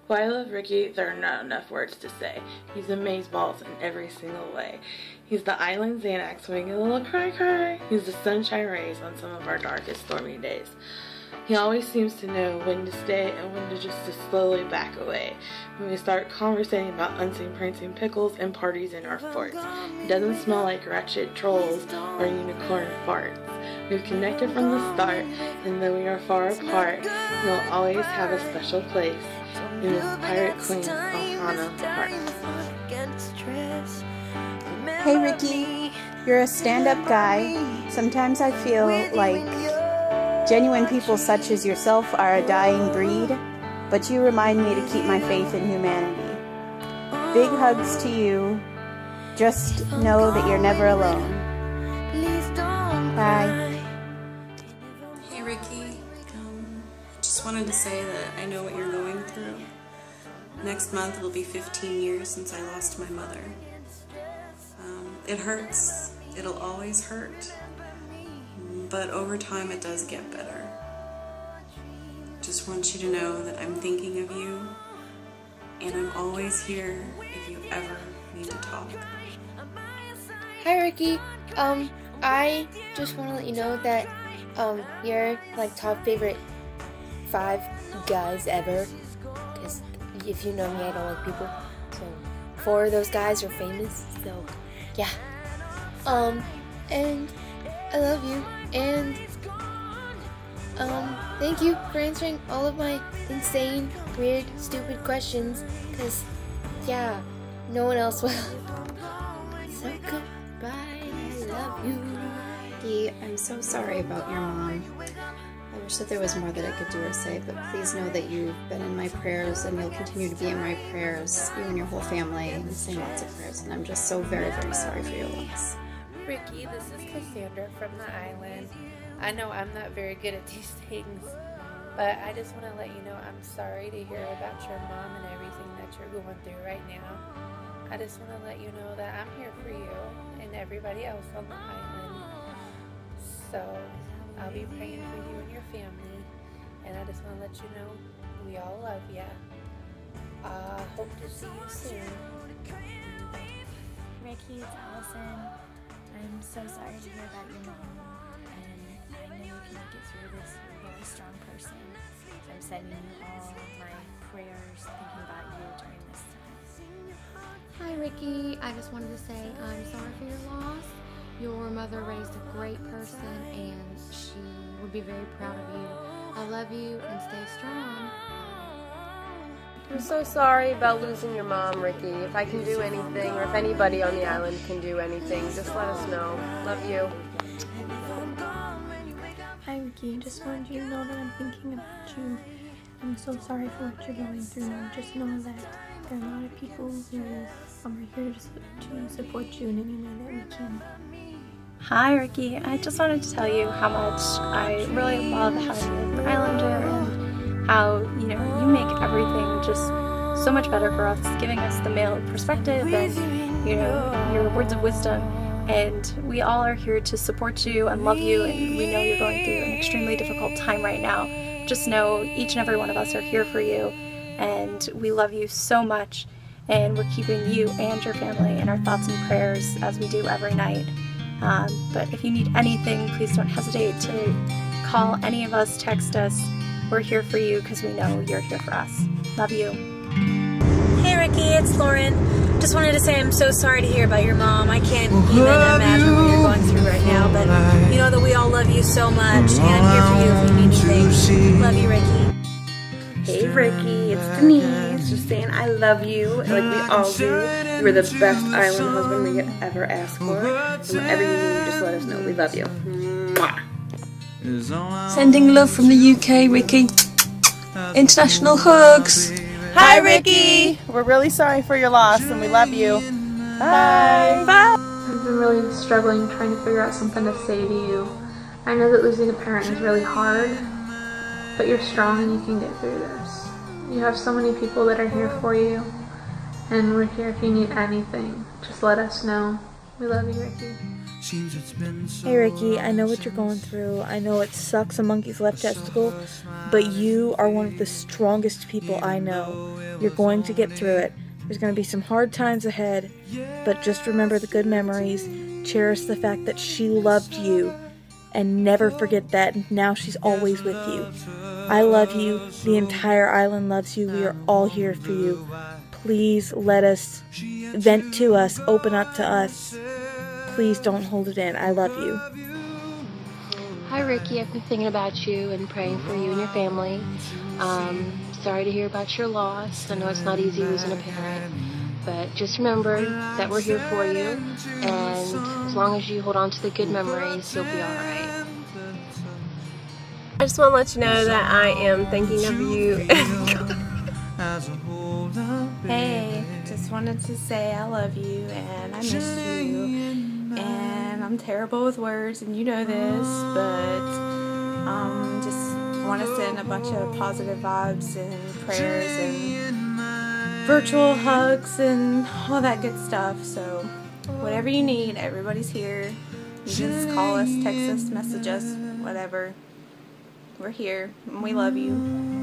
Why I love Ricky, there are not enough words to say. He's amazeballs in every single way. He's the island Xanax when we get a little cry. He's the sunshine rays on some of our darkest stormy days. He always seems to know when to stay and when to just slowly back away. When we start conversating about unseen prancing pickles and parties in our forts. He doesn't smell like wretched trolls or unicorn farts. We've connected from the start, and though we are far apart, he'll always have a special place in his pirate queen Ohana heart. Hey Ricky, you're a stand-up guy. Sometimes I feel like genuine people such as yourself are a dying breed, but you remind me to keep my faith in humanity. Big hugs to you. Just know that you're never alone. Bye. Hey Ricky, just wanted to say that I know what you're going through. Next month it'll be 15 years since I lost my mother. It hurts. It'll always hurt. But over time it does get better. Just want you to know that I'm thinking of you, and I'm always here if you ever need to talk. Hi Ricky, I just want to let you know that you're like top favorite 5 guys ever, because if you know me, I don't like people, so 4 of those guys are famous, so yeah. And I love you, and thank you for answering all of my insane, weird, stupid questions, because yeah, no one else will. So goodbye, I love you. Ricky, I'm so sorry about your mom. I wish that there was more that I could do or say, but please know that you've been in my prayers and you'll continue to be in my prayers, you and your whole family, and saying lots of prayers, and I'm just so very, very sorry for your loss. Ricky, this is Cassandra from the island. I know I'm not very good at these things, but I just want to let you know I'm sorry to hear about your mom and everything that you're going through right now. I just want to let you know that I'm here for you and everybody else on the island. So I'll be praying for you and your family, and I just want to let you know we all love you. Hope to see you soon. Ricky, it's Allison. I'm so sorry to hear about your mom, and I know you can make it through this. You're a very strong person. I'm sending you all my prayers, thinking about you during this time. Hi Ricky, I just wanted to say I'm sorry for your loss. Your mother raised a great person, and she would be very proud of you. I love you, and stay strong. I'm so sorry about losing your mom, Ricky. If I can do anything, or if anybody on the island can do anything, just let us know. Love you. Hi Ricky, just wanted you to know that I'm thinking about you. I'm so sorry for what you're going through. Just know that there are a lot of people who are here to support you in any way that we can. Hi Ricky, I just wanted to tell you how much I really love having you as an islander, and how, you know, you make everything just so much better for us, giving us the male perspective and, you know, your words of wisdom. And we all are here to support you and love you, and we know you're going through an extremely difficult time right now. Just know each and every one of us are here for you, and we love you so much, and we're keeping you and your family in our thoughts and prayers as we do every night. But if you need anything, please don't hesitate to call any of us, text us. We're here for you because we know you're here for us. Love you. Hey Ricky, it's Lauren. Just wanted to say I'm so sorry to hear about your mom. I can't even imagine what you're going through right now, but you know that we all love you so much, and I'm here for you if you need anything. Love you, Ricky. Hey Ricky, it's Denise. Just saying I love you, like we all do. You were the best island husband we could ever ask for. And whatever you need, just let us know. We love you. Mwah. Sending love from the UK, Ricky. International hugs. Hi Ricky! We're really sorry for your loss, and we love you. Bye! Bye! I've been really struggling trying to figure out something to say to you. I know that losing a parent is really hard, but you're strong and you can get through this. You have so many people that are here for you, and we're here if you need anything. Just let us know. We love you, Ricky. Hey Ricky, I know what you're going through. I know it sucks a monkey's left testicle, but you are one of the strongest people I know. You're going to get through it. There's going to be some hard times ahead, but just remember the good memories. Cherish the fact that she loved you, and never forget that. Now she's always with you. I love you. The entire island loves you. We are all here for you. Please let us vent to us, open up to us. Please don't hold it in. I love you. Hi Ricky, I've been thinking about you and praying for you and your family. Sorry to hear about your loss. I know it's not easy losing a parent, but just remember that we're here for you, and as long as you hold on to the good memories, you'll be alright. I just want to let you know that I am thinking of you. Hey, just wanted to say I love you and I miss you. And I'm terrible with words, and you know this, but just want to send a bunch of positive vibes and prayers and virtual hugs and all that good stuff. So whatever you need, everybody's here. You can just call us, text us, message us, whatever. We're here and we love you.